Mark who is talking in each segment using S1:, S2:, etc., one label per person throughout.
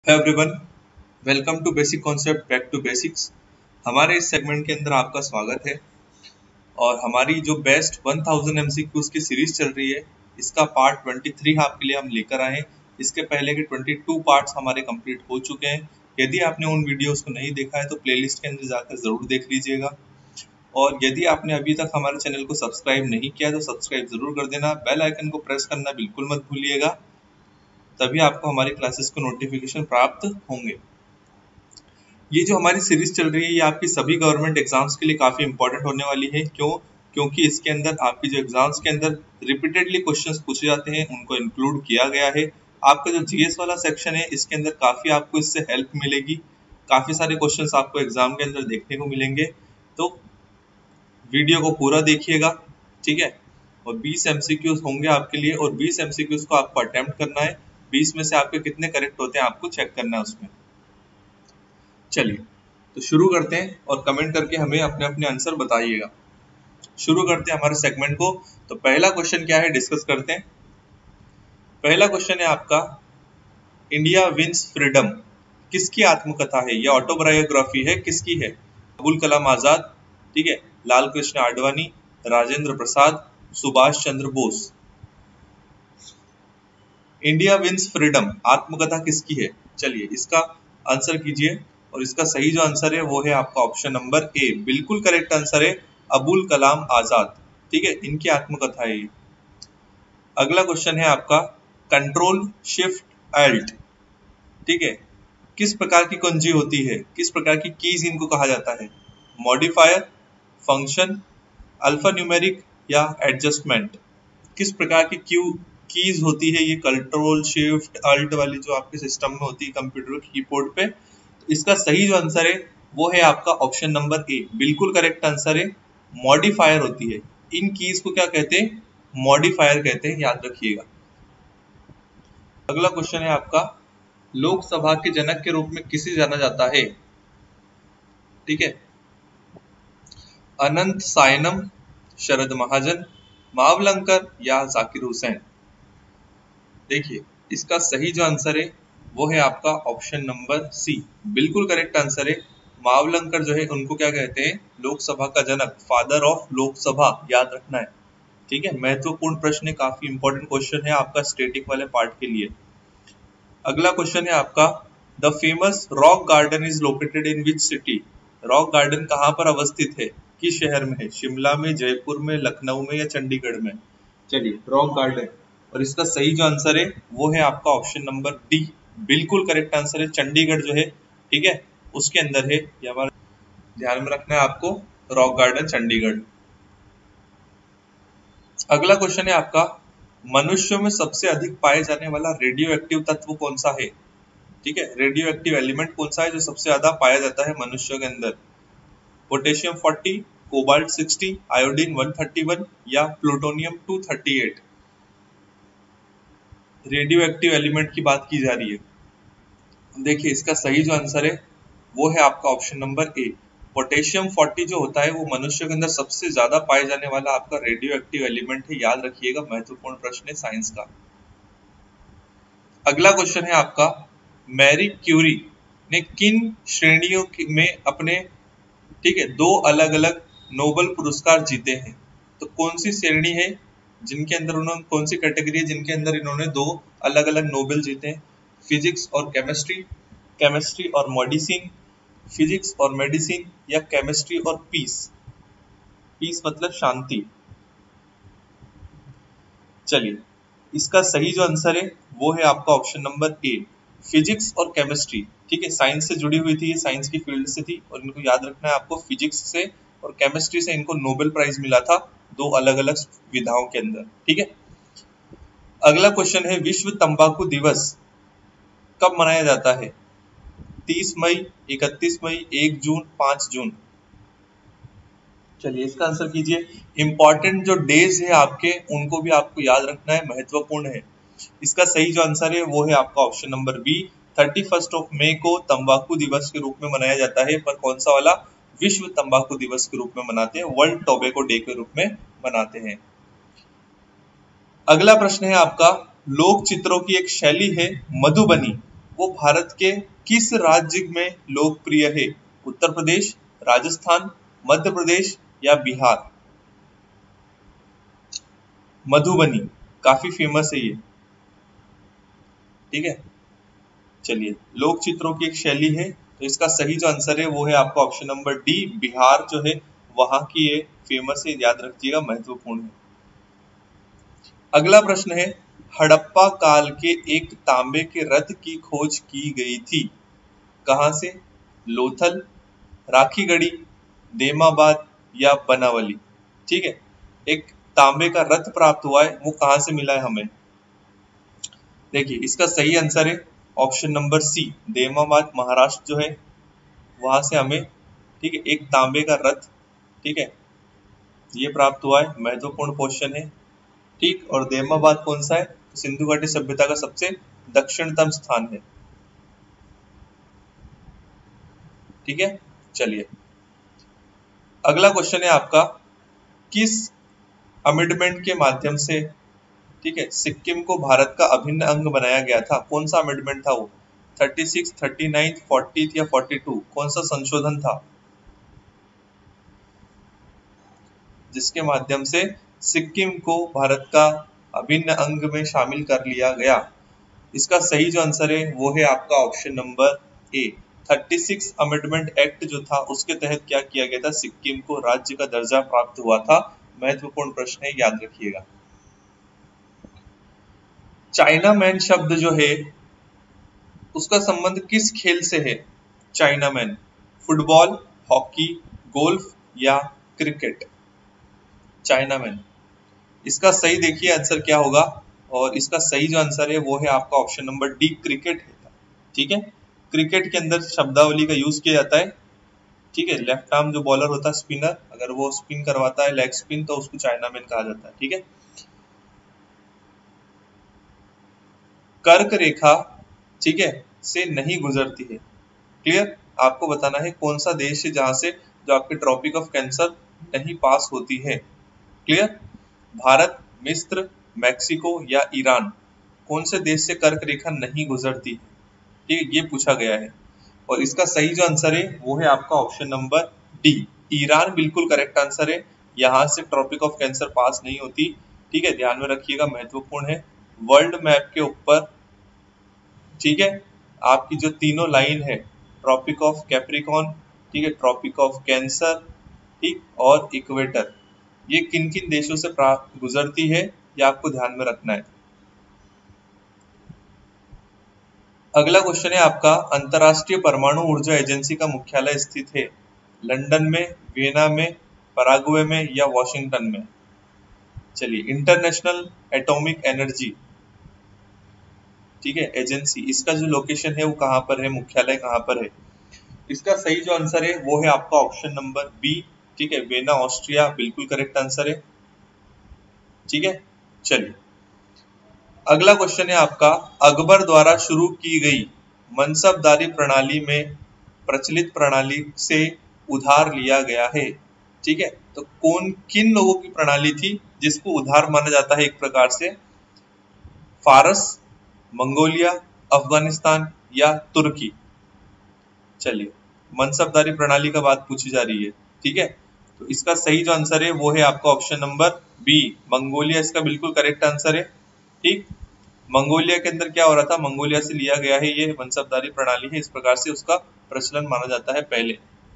S1: Hello everyone, welcome to basic concept back to basics. हमारे इस segment के अंदर आपका स्वागत है और हमारी जो बेस्ट 1000 एमसीक्यूज की सीरीज चल रही है, इसका पार्ट 23 आपके लिए हम लेकर आए हैं। इसके पहले के 22 पार्ट्स हमारे कंप्लीट हो चुके हैं। यदि आपने उन वीडियोस को नहीं देखा है तो प्लेलिस्ट के अंदर जाकर जरूर देख लीजिएगा। और यदि आपने अभी तक हमारे चैनल को सब्सक्राइब नहीं किया तो सब्सक्राइब जरूर कर देना। बेल आइकन को प्रेस करना बिल्कुल मत भूलिएगा, तभी आपको हमारी क्लासेस को नोटिफिकेशन प्राप्त होंगे। ये जो हमारी सीरीज चल रही है ये आपकी सभी गवर्नमेंट एग्जाम्स के लिए काफी इंपॉर्टेंट होने वाली है। क्योंकि इसके अंदर आपकी जो एग्जाम्स के अंदर रिपीटेडली क्वेश्चंस पूछे जाते हैं उनको इंक्लूड किया गया है। आपका जो जीएस वाला सेक्शन है इसके अंदर काफी आपको इससे हेल्प मिलेगी। काफी सारे क्वेश्चंस आपको एग्जाम के अंदर देखने को मिलेंगे, तो वीडियो को पूरा देखिएगा, ठीक है। और 20 एमसीक्यूज होंगे आपके लिए और 20 एमसीक्यूज को आपको अटेम्प्ट करना है। 20 में से आपके कितने करेक्ट होते हैं आपको चेक करना है उसमें। चलिए तो शुरू करते हैं और कमेंट करके हमें अपने अपने आंसर बताइएगा। शुरू करते हैं हमारे सेगमेंट को। तो पहला क्वेश्चन क्या है डिस्कस करते हैं। पहला क्वेश्चन है आपका, इंडिया विंस फ्रीडम किसकी आत्मकथा है? यह ऑटोबायोग्राफी है, किसकी है? अबुल कलाम आजाद, ठीक है, Lal Krishna Advani, Rajendra Prasad, Subhash Chandra Bose. India wins freedom आत्मकथा किसकी है? चलिए इसका आंसर कीजिए और इसका सही जो आंसर है वो है आपका ऑप्शन नंबर ए। बिल्कुल करेक्ट आंसर है अबुल कलाम आजाद, ठीक है, इनकी आत्मकथा है। अगला क्वेश्चन है आपका, कंट्रोल शिफ्ट अल्ट, ठीक है, किस प्रकार की कुंजी होती है? किस प्रकार की कीज इनको कहा जाता है? मॉडिफायर, फंक्शन, अल्फा न्यूमेरिक या एडजस्टमेंट? किस प्रकार की कीज होती है ये कंट्रोल शिफ्ट अल्ट वाली जो आपके सिस्टम में होती है कंप्यूटर कीबोर्ड पे? इसका सही जो आंसर है वो है आपका ऑप्शन नंबर ए। बिल्कुल करेक्ट आंसर है, मॉडिफायर होती है। इन कीज को क्या कहते हैं? मॉडिफायर कहते हैं, याद रखिएगा। अगला क्वेश्चन है आपका, लोकसभा के जनक के रूप में किसे जाना जाता है? ठीक है, अनंत सायनम, शरद महाजन, मावलंकर या जाकिर हुसैन? देखिए इसका सही जो आंसर है वो है आपका ऑप्शन नंबर सी। बिल्कुल करेक्ट आंसर है। मावलंकर जो है उनको क्या कहते हैं? लोकसभा का जनक, फादर ऑफ लोकसभा, याद रखना है, ठीक है। महत्वपूर्ण प्रश्न है, काफी इंपॉर्टेंट क्वेश्चन है आपका स्टैटिक वाले पार्ट के लिए। अगला क्वेश्चन है आपका, the famous rock garden is located in which city? Rock garden कहाँ पर अवस्थित है? किस शहर में है? शिमला में, जयपुर में, लखनऊ में या चंडीगढ़ में? चलिए रॉक गार्डन, और इसका सही जो आंसर है वो है आपका ऑप्शन नंबर डी। बिल्कुल करेक्ट आंसर है, चंडीगढ़ जो है, ठीक है, उसके अंदर है। ये हमारा ध्यान में रखना है आपको, रॉक गार्डन चंडीगढ़। अगला क्वेश्चन है आपका, मनुष्यों में सबसे अधिक पाए जाने वाला रेडियो एक्टिव तत्व कौन सा है? ठीक है, रेडियो एक्टिव एलिमेंट कौन सा है जो सबसे ज्यादा पाया जाता है मनुष्यों के अंदर? पोटेशियम 40, कोबाल्ट 60, आयोडीन 131 या प्लूटोनियम 238? रेडियो एक्टिव एलिमेंट की बात की जा रही है। देखिए इसका सही जो आंसर है वो है आपका ऑप्शन नंबर ए। पोटेशियम 40 जो होता है वो मनुष्य के अंदर सबसे ज्यादा पाए जाने वाला आपका रेडियो एक्टिव एलिमेंट है, याद रखिएगा। महत्वपूर्ण प्रश्न है साइंस का। अगला क्वेश्चन है आपका, मैरी क्यूरी ने किन श्रेणियों में अपने, ठीक है, 2 अलग अलग नोबेल पुरस्कार जीते हैं? तो कौन सी श्रेणी है जिनके अंदर उन्होंने, कौन सी कैटेगरी है जिनके अंदर इन्होंने 2 अलग अलग नोबेल जीते हैं? फिजिक्स और केमिस्ट्री, केमिस्ट्री और मेडिसिन, फिजिक्स और मेडिसिन या केमिस्ट्री और पीस? पीस मतलब शांति। चलिए इसका सही जो आंसर है वो है आपका ऑप्शन नंबर ए, फिजिक्स और केमिस्ट्री, ठीक है। साइंस से जुड़ी हुई थी, ये साइंस की फील्ड से थी और इनको याद रखना है आपको, फिजिक्स से और केमिस्ट्री से इनको नोबेल प्राइज मिला था 2 अलग अलग विधाओं के अंदर, ठीक है। अगला क्वेश्चन है, विश्व तंबाकू दिवस कब मनाया जाता है? 30 मई, 31 मई, 1 जून, 5 जून? चलिए इसका आंसर कीजिए। इंपॉर्टेंट जो डेज है आपके उनको भी आपको याद रखना है, महत्वपूर्ण है। इसका सही जो आंसर है वो है आपका ऑप्शन नंबर बी। 31 मई को तंबाकू दिवस के रूप में मनाया जाता है, पर कौन सा वाला? विश्व तंबाकू दिवस के रूप में मनाते हैं, वर्ल्ड टोबैको डे के रूप में मनाते हैं। अगला प्रश्न है आपका, लोक चित्रों की एक शैली है मधुबनी, वो भारत के किस राज्य में लोकप्रिय है? उत्तर प्रदेश, राजस्थान, मध्य प्रदेश या बिहार? मधुबनी, काफी फेमस है ये। ठीक है, चलिए, लोक चित्रों की एक शैली है, तो इसका सही जो आंसर है वो है आपका ऑप्शन नंबर डी, बिहार जो है वहां की ये फेमस है, याद रखिएगा, महत्वपूर्ण है। अगला प्रश्न है, हड़प्पा काल के एक तांबे के रथ की खोज की गई थी, कहां से? लोथल, राखीगढ़ी, देमाबाद या बनावली? ठीक है, एक तांबे का रथ प्राप्त हुआ है, वो कहां से मिला है हमें? देखिए, इसका सही आंसर है ऑप्शन नंबर सी, देमाबाद महाराष्ट्र जो है वहां से हमें, ठीक है, एक तांबे का रथ, ठीक है, ये प्राप्त हुआ है, महत्वपूर्ण क्वेश्चन है। ठीक, और देमाबाद कौन सा है? तो सिंधु घाटी सभ्यता का सबसे दक्षिणतम स्थान है। ठीक है, चलिए, अगला क्वेश्चन है आपका, किस अमेंडमेंट के माध्यम से, ठीक है, सिक्किम को भारत का अभिन्न अंग बनाया गया था? कौन सा अमेंडमेंट था वो? 36, 39, 40 या 42? कौन सा संशोधन था जिसके माध्यम से सिक्किम को भारत का अभिन्न अंग में शामिल कर लिया गया? इसका सही जो आंसर है वो है आपका option number A, 36 amendment act जो था उसके तहत क्या किया गया था? सिक्किम को राज्य का दर्जा प्राप्त हुआ था। महत्वपूर्ण प्रश्न है, याद रखिएगा। चाइना मैन शब्द जो है उसका संबंध किस खेल से है? Chinaman, football, hockey, golf या क्रिकेट? चाइना मैन, इसका सही देखिए आंसर क्या होगा, और इसका सही जो आंसर है वो है आपका ऑप्शन नंबर डी, क्रिकेट है। ठीक है, क्रिकेट के अंदर शब्दावली का यूज किया जाता है। ठीक है, लेफ्ट आर्म जो बॉलर होता है स्पिनर, अगर वो स्पिन करवाता है लेग स्पिन तो उसको चाइना मैन कहा जाता है। ठीक है, कर्क रेखा, ठीक है, से नहीं गुजरती है। क्लियर, आपको बताना है कौन सा देश है जहां से जो आपके ट्रॉपिक ऑफ कैंसर नहीं पास होती है। क्लियर, भारत, मिस्र, मैक्सिको या ईरान? कौन से देश से कर्क रेखा नहीं गुजरती है? ठीक है, ये पूछा गया है, और इसका सही जो आंसर है वो है आपका ऑप्शन नंबर डी, ईरान बिल्कुल करेक्ट आंसर है। यहां से ट्रॉपिक ऑफ कैंसर पास नहीं होती। ठीक है, ध्यान में रखिएगा, महत्वपूर्ण है। वर्ल्ड मैप के ऊपर, ठीक है, आपकी जो तीनों लाइन है, ट्रॉपिक ऑफ कैप्रिकॉन, ठीक है, ट्रॉपिक ऑफ कैंसर, ठीक, और इक्वेटर, ये किन किन देशों से गुजरती है, ये आपको ध्यान में रखना है। अगला क्वेश्चन है आपका, अंतरराष्ट्रीय परमाणु ऊर्जा एजेंसी का मुख्यालय स्थित है लंदन में, वियना में, पराग्वे में या वॉशिंगटन में? चलिए, इंटरनेशनल एटॉमिक एनर्जी, ठीक है, एजेंसी, इसका जो लोकेशन है वो कहां पर है, मुख्यालय कहां पर है? इसका सही जो आंसर है वो है आपका ऑप्शन नंबर बी, ठीक है, वियना ऑस्ट्रिया, बिल्कुल करेक्ट आंसर है। ठीक है, चलिए, अगला क्वेश्चन है आपका, अकबर द्वारा शुरू की गई मनसबदारी प्रणाली में प्रचलित प्रणाली से उधार लिया गया है। ठीक है, तो कौन किन लोगों की प्रणाली थी जिसको उधार माना जाता है एक प्रकार से? फारस, मंगोलिया, अफगानिस्तान या तुर्की? चलिए, मनसबदारी प्रणाली का बात पूछी जा रही है। ठीक है, तो इसका सही जो आंसर है वो है आपका ऑप्शन नंबर बी, मंगोलिया, इसका बिल्कुल करेक्ट आंसर है। ठीक, मंगोलिया के अंदर क्या हो रहा था, मंगोलिया से लिया गया है, ये मनसबदारी प्रणाली है, इस प्रकार से उसका प्रचलन माना जाता है पहले।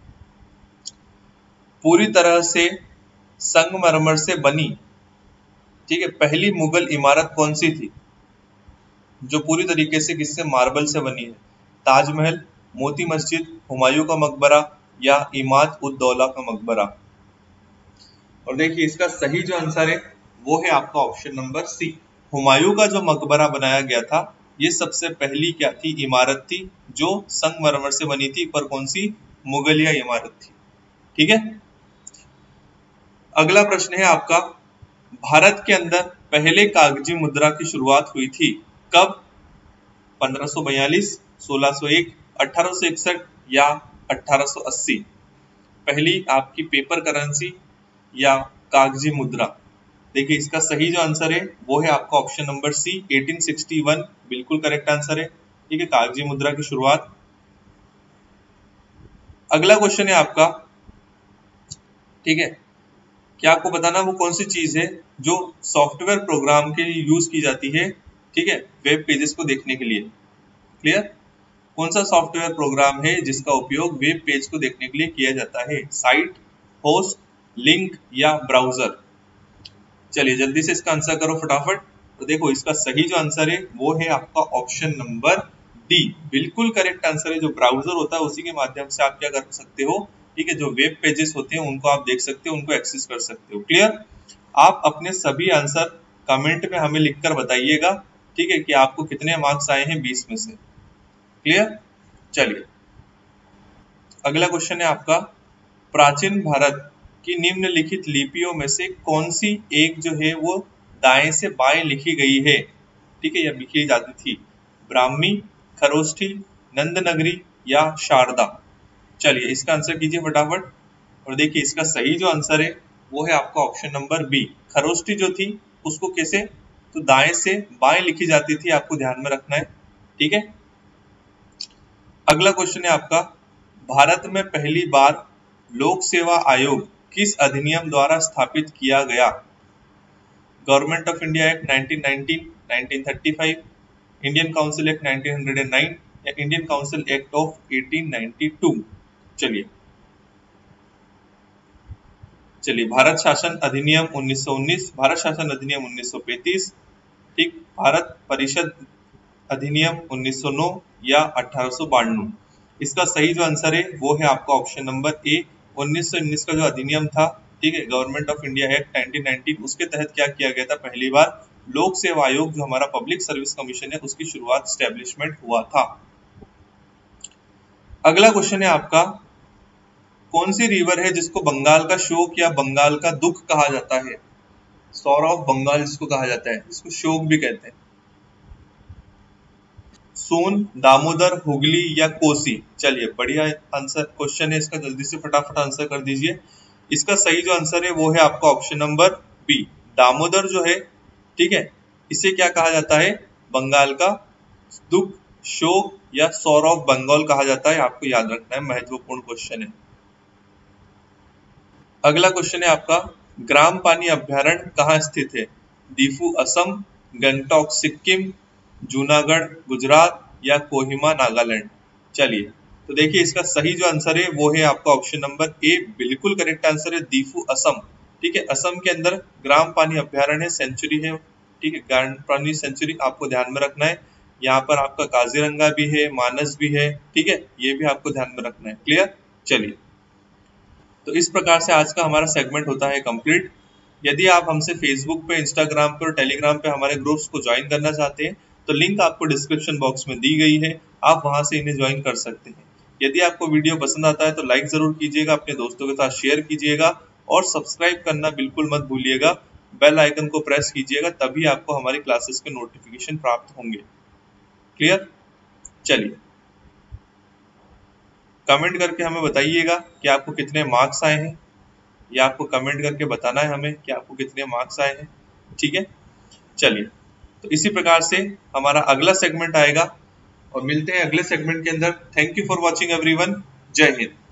S1: पूरी तरह से संगमरमर से बनी, ठीक है, पहली मुगल इमारत कौन सी थी जो पूरी तरीके से किससे, मार्बल से बनी है? ताजमहल, मोती मस्जिद, हुमायूं का मकबरा या इमाद उद दौला का मकबरा? और देखिए, इसका सही जो आंसर है वो है आपका ऑप्शन नंबर सी, हुमायूं का जो मकबरा बनाया गया था ये सबसे पहली क्या थी, इमारत थी जो संगमरमर से बनी थी, पर कौन सी, मुगलिया इमारत थी। ठीक है, अगला प्रश्न है आपका, भारत के अंदर पहले कागजी मुद्रा की शुरुआत हुई थी कब? 1542, 1601, 1861 या 1880? पहली आपकी पेपर करेंसी या कागजी मुद्रा? देखिए, इसका सही जो आंसर है वो है आपका ऑप्शन नंबर सी, 1861, बिल्कुल करेक्ट आंसर है। ठीक है, कागजी मुद्रा की शुरुआत। अगला क्वेश्चन है आपका, ठीक है, क्या आपको बताना वो कौन सी चीज है जो सॉफ्टवेयर प्रोग्राम के लिए यूज की जाती है, ठीक है, वेब पेजेस को देखने के लिए। क्लियर? कौन सा सॉफ्टवेयर प्रोग्राम है जिसका उपयोग वेब पेज को देखने के लिए किया जाता है? साइट, होस्ट, लिंक या ब्राउजर? चलिए जल्दी से इसका आंसर करो फटाफट। तो देखो इसका सही जो आंसर है वो है आपका ऑप्शन नंबर डी, बिल्कुल करेक्ट आंसर है। जो ब्राउजर होता है उसी के माध्यम से आप क्या कर सकते हो, ठीक है, जो वेब पेजेस होते हैं उनको आप देख सकते हो, उनको एक्सेस कर सकते हो। क्लियर? आप अपने सभी आंसर कमेंट में हमें लिखकर बताइएगा, ठीक है, कि आपको कितने मार्क्स आए हैं 20 में से। क्लियर? चलिए अगला क्वेश्चन है आपका, प्राचीन भारत की निम्नलिखित लिपियों में से कौन सी एक जो है वो दाएं से बाएं लिखी गई है, ठीक है, या लिखी जाती थी? ब्राह्मी, खरोष्ठी, नंदनगरी या शारदा? चलिए इसका आंसर कीजिए फटाफट। और देखिए इसका सही जो आंसर है वो है आपका ऑप्शन नंबर बी। खरोष्ठी जो थी उसको कैसे, तो दाएं से बाएं लिखी जाती थी, आपको ध्यान में रखना है, ठीक है। अगला क्वेश्चन है आपका, भारत में पहली बार लोक सेवा आयोग किस अधिनियम द्वारा स्थापित किया गया? Government of India act 1919, 1935, Indian council act 1909 या इंडियन काउंसिल एक्ट ऑफ 1892? चलिए भारत शासन अधिनियम 1919, भारत शासन अधिनियम 1935, ठीक, भारत परिषद अधिनियम 1909 या 1892? इसका सही जो आंसर है वो है आपका ऑप्शन नंबर ए। 1919 का जो अधिनियम था, ठीक है, गवर्नमेंट ऑफ इंडिया एक्ट 1919, उसके तहत क्या किया गया था, पहली बार लोक सेवा आयोग जो हमारा पब्लिक सर्विस कमीशन है उसकी शुरुआत, स्टैब्लिशमेंट हुआ था। अगला क्वेश्चन है आपका, कौन सी रिवर है जिसको बंगाल का शोक या बंगाल का दुख कहा जाता है? सौर ऑफ बंगाल जिसको कहा जाता है, इसको शोक भी कहते हैं। सोन, दामोदर, हुगली या कोसी? चलिए बढ़िया आंसर क्वेश्चन है इसका, जल्दी से फटाफट आंसर कर दीजिए। इसका सही जो आंसर है वो है आपका ऑप्शन नंबर बी, दामोदर जो है, ठीक है, इसे क्या कहा जाता है, बंगाल का दुख, शोक या सौर ऑफ बंगाल कहा जाता है, आपको याद रखना है, महत्वपूर्ण क्वेश्चन है। अगला क्वेश्चन है आपका, ग्राम पानी अभ्यारण्य कहाँ स्थित है? दीफू असम, गंगटोक सिक्किम, जूनागढ़ गुजरात या कोहिमा नागालैंड? चलिए तो देखिए इसका सही जो आंसर है वो है आपका ऑप्शन नंबर ए, बिल्कुल करेक्ट आंसर है, दीफू असम, ठीक है। असम के अंदर ग्राम पानी अभ्यारण्य सेंचुरी है, ठीक है, ग्राम पानी सेंचुरी आपको ध्यान में रखना है। यहाँ पर आपका काजीरंगा भी है, मानस भी है, ठीक है, ये भी आपको ध्यान में रखना है। क्लियर? चलिए तो इस प्रकार से आज का हमारा सेगमेंट होता है कंप्लीट। यदि आप हमसे फेसबुक पे, इंस्टाग्राम पे और टेलीग्राम पे हमारे ग्रुप्स को ज्वाइन करना चाहते हैं तो लिंक आपको डिस्क्रिप्शन बॉक्स में दी गई है, आप वहां से इन्हें ज्वाइन कर सकते हैं। यदि आपको वीडियो पसंद आता है तो लाइक जरूर कीजिएगा, अपने दोस्तों के साथ शेयर कीजिएगा और सब्सक्राइब करना बिल्कुल मत भूलिएगा। बेल आइकन को प्रेस कीजिएगा, तभी आपको हमारी क्लासेस के नोटिफिकेशन प्राप्त होंगे। क्लियर? चलिए कमेंट करके हमें बताइएगा कि आपको कितने मार्क्स आए हैं, या आपको कमेंट करके बताना है हमें कि आपको कितने मार्क्स आए हैं, ठीक है। चलिए तो इसी प्रकार से हमारा अगला सेगमेंट आएगा और मिलते हैं अगले सेगमेंट के अंदर। Thank you for watching everyone. जय हिंद।